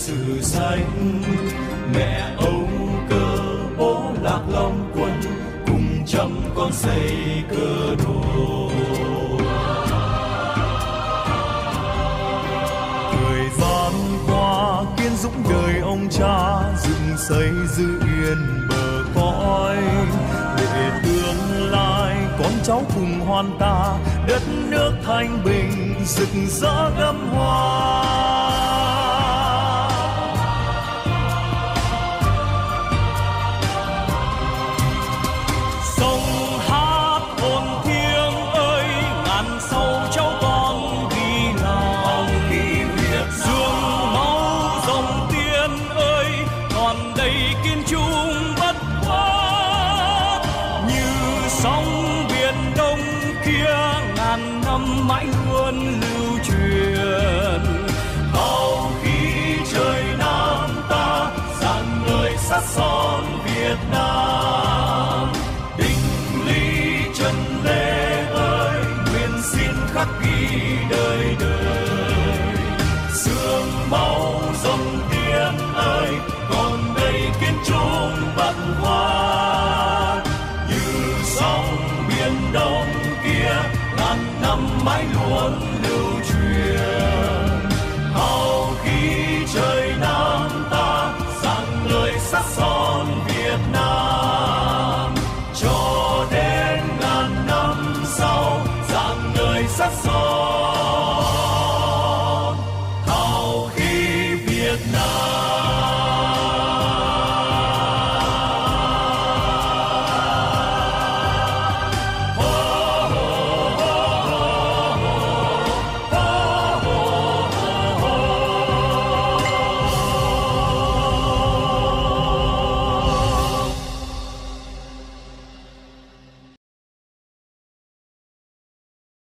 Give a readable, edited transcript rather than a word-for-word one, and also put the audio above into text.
sử xanh. Mẹ âu cơ bố lạc long quân, cùng trăm con xây cơ đồ. Thời gian qua kiên dũng đời ông cha, dựng xây giữ yên bờ cõi, để tương lai con cháu cùng hoan ca, đất nước thanh bình rực rỡ gấm hoa.